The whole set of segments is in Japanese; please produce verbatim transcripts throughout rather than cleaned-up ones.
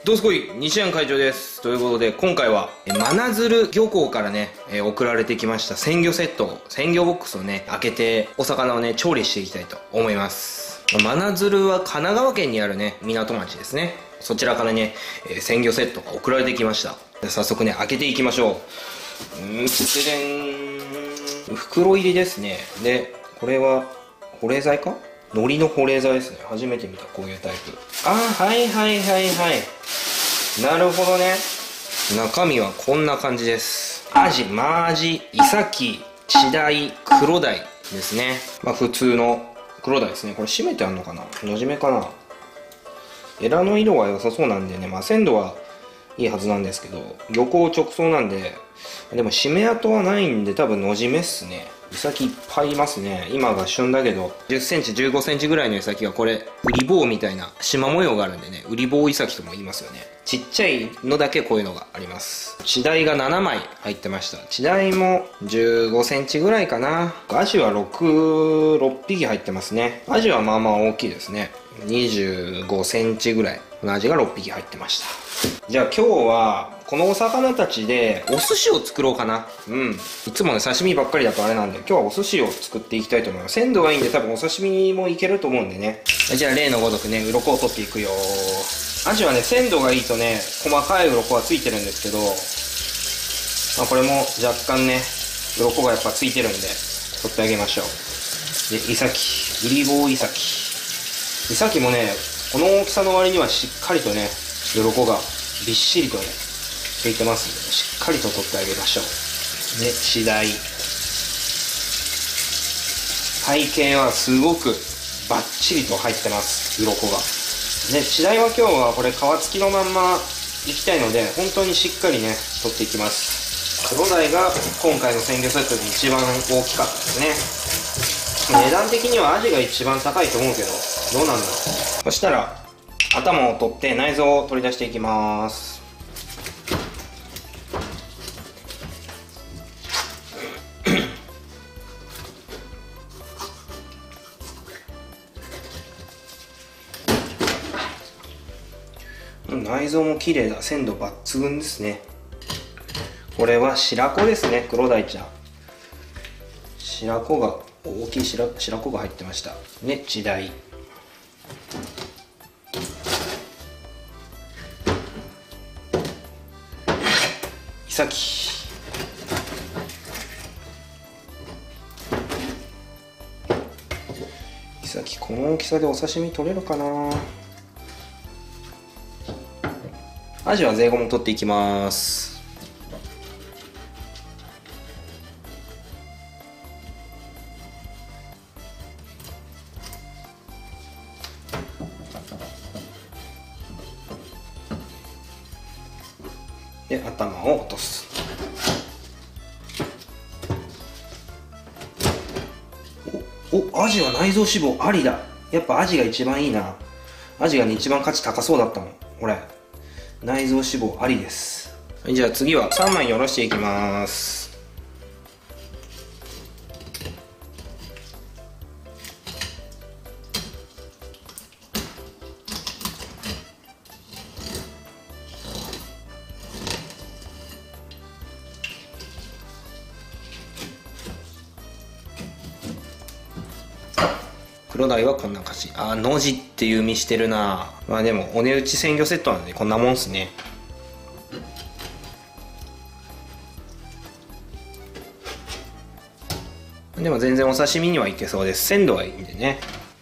どうすこい、西安会長です。ということで、今回は、真鶴漁港からね、えー、送られてきました鮮魚セット、鮮魚ボックスをね、開けて、お魚をね、調理していきたいと思います。真鶴は神奈川県にあるね、港町ですね。そちらからね、えー、鮮魚セットが送られてきました。早速ね、開けていきましょう。うーん、失礼。袋入りですね。で、これは、保冷剤か？海苔の保冷剤ですね。初めて見た、こういうタイプ。あー、はいはいはいはい。なるほどね。中身はこんな感じです。アジ、マアジ、イサキ、チダイ、クロダイですね。まあ普通のクロダイですね。これ締めてあんのかな？のじめかな？エラの色は良さそうなんでね、まあ鮮度はいいはずなんですけど、漁港直送なんで、でも締め跡はないんで多分のじめっすね。イサキいっぱいいますね。今が旬だけど、じゅっセンチ、じゅうごセンチぐらいのイサキがこれ、ウリボウみたいな縞模様があるんでね、ウリボウイサキとも言いますよね。ちっちゃいのだけこういうのがあります。チダイがななまい入ってました。チダイもじゅうごセンチぐらいかな。アジはろく、ろっぴき入ってますね。アジはまあまあ大きいですね。にじゅうごセンチぐらい。アジがろっぴき入ってました。じゃあ今日はこのお魚たちでお寿司を作ろうかな。うん。いつもね刺身ばっかりだとあれなんで、今日はお寿司を作っていきたいと思います。鮮度がいいんで多分お刺身もいけると思うんでね。じゃあ例のごとくね、鱗を取っていくよ。アジはね、鮮度がいいとね、細かい鱗はついてるんですけど、まあこれも若干ね、鱗がやっぱついてるんで、取ってあげましょう。で、イサキ。ウリボウイサキ。イサキもね、この大きさの割にはしっかりとね、鱗がびっしりとね、ついてますので、しっかりと取ってあげましょう。で、チダイ。背景はすごくバッチリと入ってます、鱗が。で、チダイは今日はこれ皮付きのまんまいきたいので、本当にしっかりね、取っていきます。クロダイが今回の鮮魚セットで一番大きかったですね。値段的にはアジが一番高いと思うけど、どうなんだろう。そしたら、頭を取って内臓を取り出していきます。内臓も綺麗だ。鮮度抜群ですね。これは白子ですね、クロダイちゃん。白子が、大きい白白子が入ってました。ね、チダイ。イサキ。イサキ、この大きさでお刺身取れるかな。アジはゼイゴも取っていきます。で、頭を落とす。お、お、アジは内臓脂肪ありだ。やっぱアジが一番いいな。アジが、ね、一番価値高そうだったもん。これ。内臓脂肪ありです。はい、じゃあ次はさんまいにおろしていきます。クロダイはこんな感じ。あー、のじっていう身してるな。まあでもお値打ち鮮魚セットなんでこんなもんっすね。でも全然お刺身にはいけそうです。鮮度はいいんでね。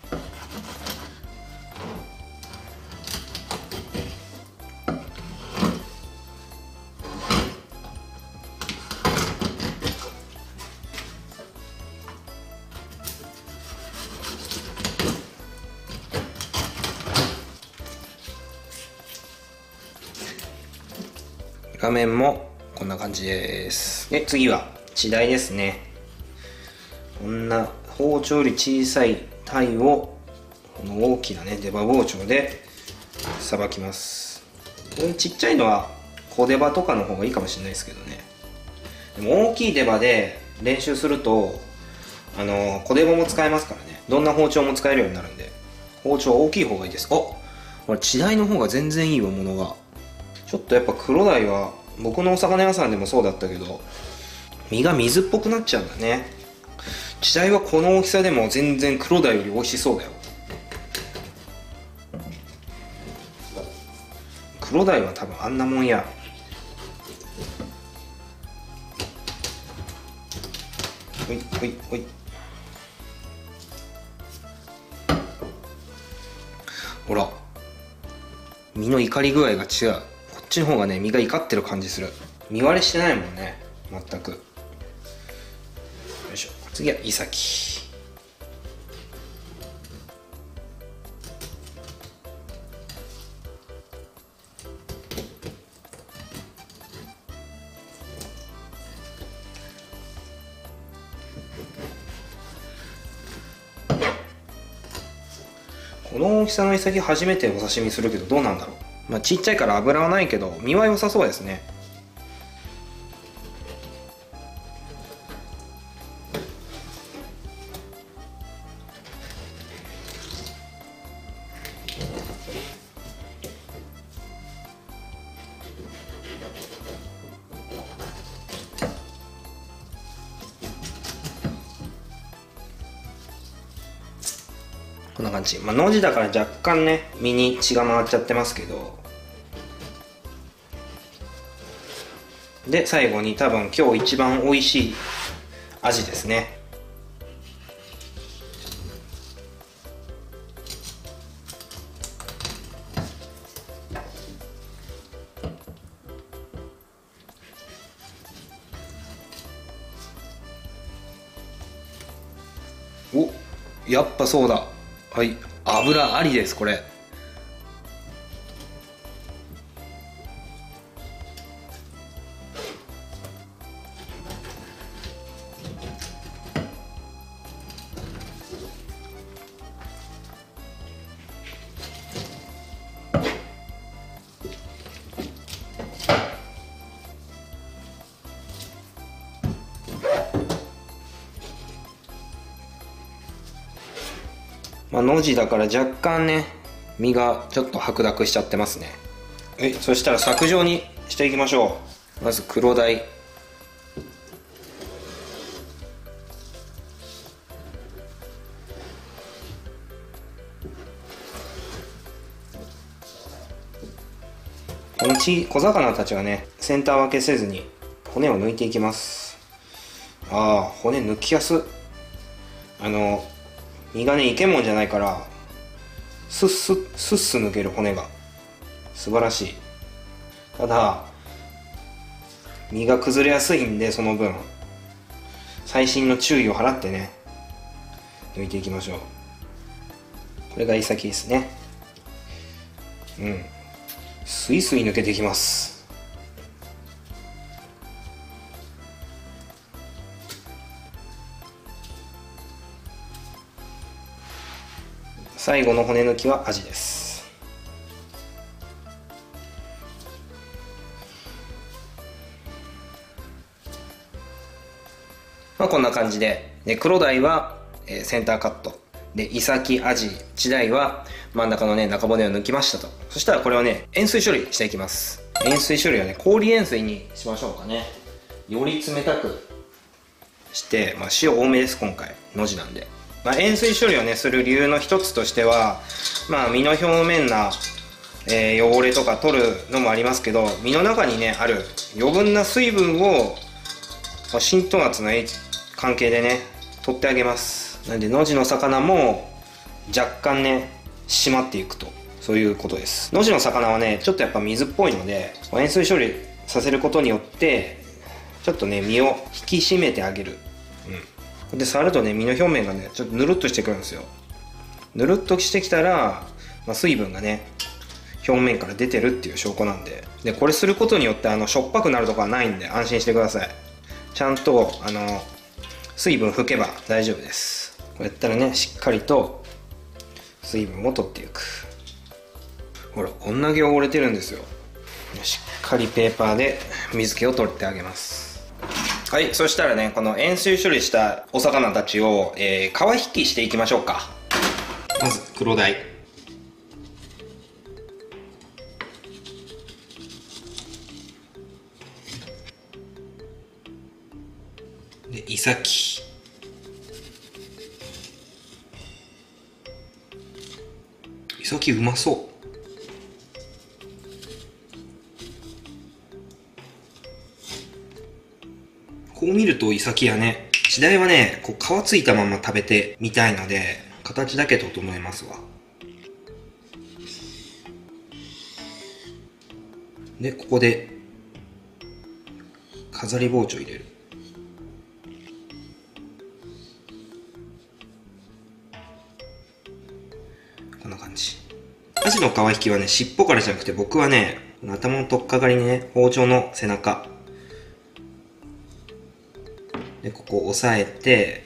画面もこんな感じです。で、次はチダイですね。こんな包丁より小さいタイをこの大きなね出刃包丁でさばきます。こういうちっちゃいのは小出刃とかの方がいいかもしれないですけどね。でも大きい出刃で練習するとあの小出刃も使えますからね。どんな包丁も使えるようになるんで、包丁は大きい方がいいです。あ、これチダイの方が全然いいわ、ものが。 ちょっとやっぱ黒鯛は僕のお魚屋さんでもそうだったけど身が水っぽくなっちゃうんだね。チダイはこの大きさでも全然黒鯛より美味しそうだよ。黒鯛は多分あんなもんや。ほいほいほい。ほら身の怒り具合が違う。こっちの方がね身が怒ってる感じする。身割れしてないもんね全く。よいしょ。次はイサキ。この大きさのイサキ初めてお刺身するけどどうなんだろう。まあちっちゃいから脂はないけど身は良さそうですね。こんな感じ。まあノジだから若干ね身に血が回っちゃってますけど、で最後に多分今日一番美味しいアジですね。お、やっぱそうだ。はい、油ありですこれ。まあ、ノジだから若干ね身がちょっと白濁しちゃってますね。はい、そしたら削状にしていきましょう。まず黒鯛、このち小魚たちはねセンター分けせずに骨を抜いていきます。ああ骨抜きやす。あの身がねイケモンじゃないからスッスッスッス抜ける。骨が素晴らしい。ただ身が崩れやすいんでその分細心の注意を払ってね抜いていきましょう。これがイサキですね。うんスイスイ抜けていきます。最後の骨抜きはアジです。まあこんな感じで、で黒鯛は、えー、センターカットで、イサキ、アジ、チダイは真ん中のね中骨を抜きましたと。そしたらこれをね塩水処理していきます。塩水処理はね氷塩水にしましょうかね。より冷たくして、まあ、塩多めです今回の字なんで。まあ、塩水処理をねする理由の一つとしては、まあ、身の表面な、えー、汚れとか取るのもありますけど、身の中にねある余分な水分を、まあ、浸透圧の関係でね取ってあげます。なんでノジの魚も若干ね締まっていくと、そういうことです。ノジの魚はねちょっとやっぱ水っぽいので塩水処理させることによってちょっとね身を引き締めてあげる。うん、で触るとね身の表面がねちょっとぬるっとしてくるんですよ。ぬるっとしてきたら、まあ、水分がね表面から出てるっていう証拠なんで、でこれすることによってあのしょっぱくなるとかはないんで安心してください。ちゃんとあの水分拭けば大丈夫です。こうやったらねしっかりと水分を取っていく。ほらこんだけ汚れてるんですよ。しっかりペーパーで水気を取ってあげます。はい、そしたらねこの塩水処理したお魚たちを、えー、皮引きしていきましょうか。まず黒鯛、 でイサキ、イサキうまそう。こう見るとイサキやね、チダイはね、こう皮ついたまま食べてみたいので、形だけ整えますわ。で、ここで飾り包丁入れる。こんな感じ。アジの皮引きはね、尻尾からじゃなくて、僕はね、頭の取っかかりにね、包丁の背中でここを押さえて、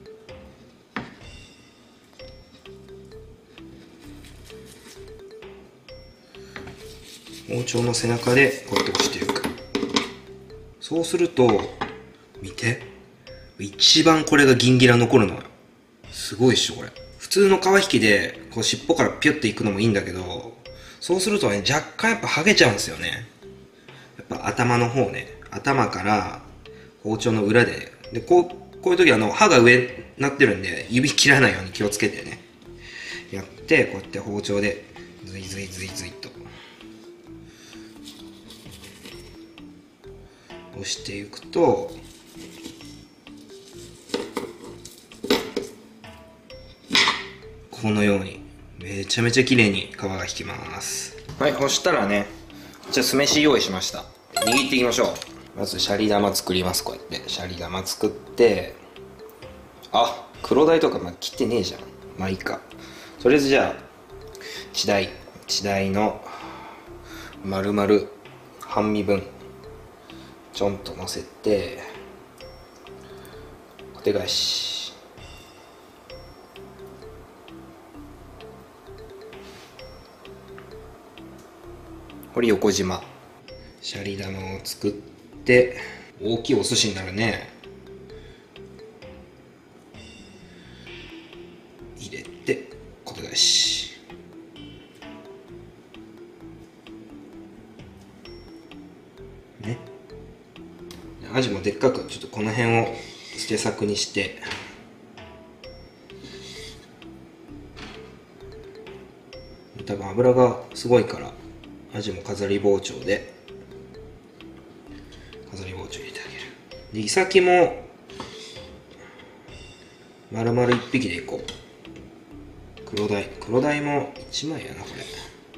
包丁の背中でこうやって押していく。そうすると見て、一番これがギンギラ残るのよ。すごいっしょこれ。普通の皮引きでこう尻尾からピュッていくのもいいんだけど、そうするとね、若干やっぱ剥げちゃうんですよね。やっぱ頭の方ね、頭から包丁の裏で、でこうこういう時あの刃が上になってるんで、指切らないように気をつけてねやって、こうやって包丁でズイズイズイズイと押していくと、このようにめちゃめちゃ綺麗に皮が引きます。はい、そしたらね、じゃあ酢飯用意しました。握っていきましょう。まずシャリ玉作ります。こうやってシャリ玉作って、あ、黒鯛とかまだ切ってねえじゃん。まあいいか。とりあえずじゃあチダイチダイの丸々半身分ちょんと乗せて、小手返し、これ横縞。シャリ玉を作って大きいお寿司になるね。入れて小手返し、ね。アジもでっかくちょっとこの辺を捨て柵にして、多分油がすごいからアジも飾り包丁で飾り包丁入れてあげる。でイサキも丸々いっぴきでいこう。黒鯛黒鯛もいちまいやなこれ。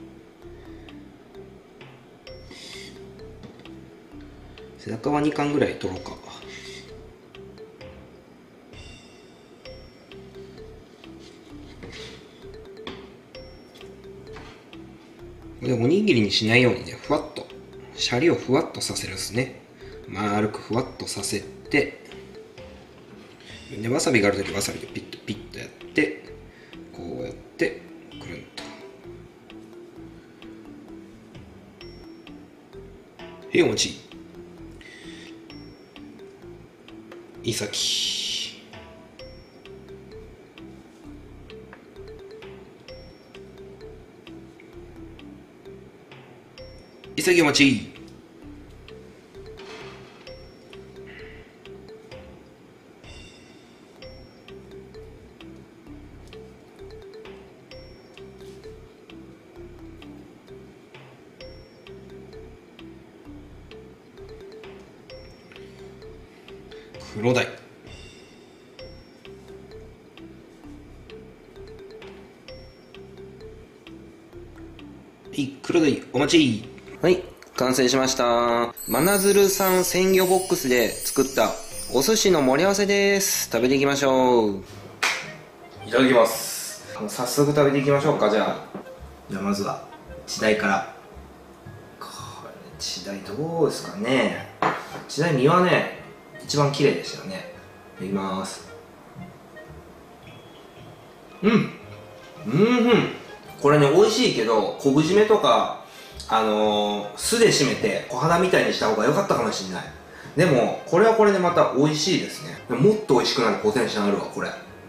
背中はにかんぐらい取ろうか。でおにぎりにしないようにね、ふわっとシャリをふわっとさせるんですね。丸くふわっとさせて、でわさびがあるときわさびでピッとピッとやって、こうやってくるんと。へいお餅、イサキ、イサキお餅、黒鯛、はい、黒鯛お待ち。はい、完成しました。真鶴産鮮魚ボックスで作ったお寿司の盛り合わせです。食べていきましょう。いただきます。早速食べていきましょうか。じゃあじゃあまずはチダイから。これチダイどうですかね。チダイ身はね一番綺麗でしたよね。いただきます。うんうんうん。これね美味しいけど、昆布締めとかあのー、酢で締めて小肌みたいにした方が良かったかもしれない。でもこれはこれでまた美味しいですね。もっと美味しくなるポテンシャルあるわこれ。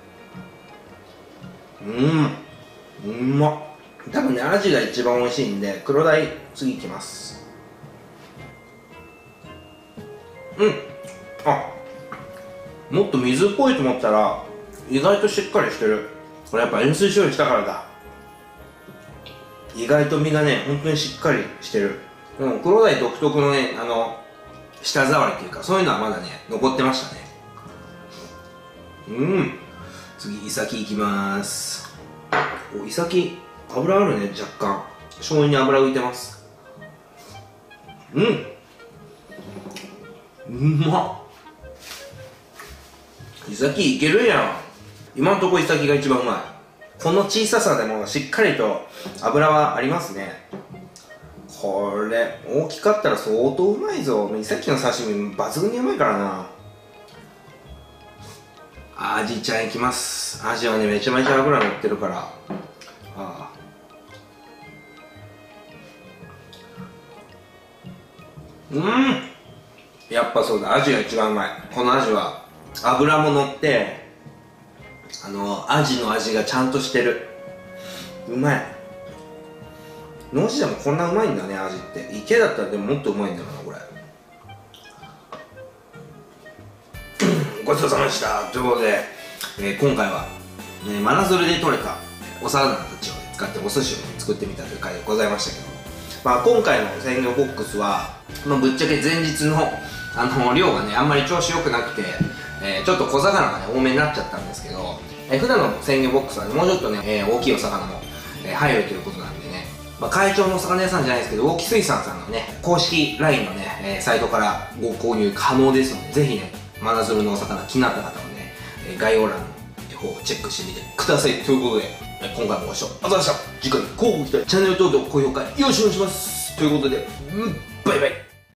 うんうまっ。多分ねアジが一番美味しいんで黒鯛次いきます。うん、あもっと水っぽいと思ったら意外としっかりしてる。これやっぱ塩水処理したからだ。意外と身がね本当にしっかりしてる。でも黒鯛独特のね、あの舌触りっていうか、そういうのはまだね残ってましたね。うん。次イサキいきまーす。お、イサキ油あるね。若干醤油に油浮いてます。うん、うまっ。イサキいけるやん。今んとこイサキが一番うまい。この小ささでもしっかりと油はありますね。これ大きかったら相当うまいぞ。イサキの刺身抜群にうまいからな。アジちゃんいきます。アジはねめちゃめちゃ油乗ってるから。ああ、うん、やっぱそうだ、アジが一番うまい。このアジは油も乗って、あのアジの味がちゃんとしてる。うまい。農地でもこんなうまいんだね、アジって。池だったらでももっとうまいんだろうな、これ。ごちそうさまでした。ということで、えー、今回は、ね、真鶴で採れたお魚たちを使ってお寿司を、ね、作ってみたという回でございましたけど、まあ、今回の鮮魚ボックスは、まあ、ぶっちゃけ前日のあの量がねあんまり調子良くなくて、えー、ちょっと小魚がね多めになっちゃったんですけど、えー、普段の鮮魚ボックスは、ね、もうちょっとね、えー、大きいお魚も、えー、入るということなんでね、まあ、会長のお魚屋さんじゃないですけど、大木水産さんのね公式 ライン のね、えー、サイトからご購入可能ですので、ぜひね真鶴のお魚気になった方はね、えー、概要欄の方をチェックしてみてください。ということで、えー、今回もご視聴ありがとうございました。次回交互期待、チャンネル登録高評価よろしくお願いします。ということで、うん、バイバイ。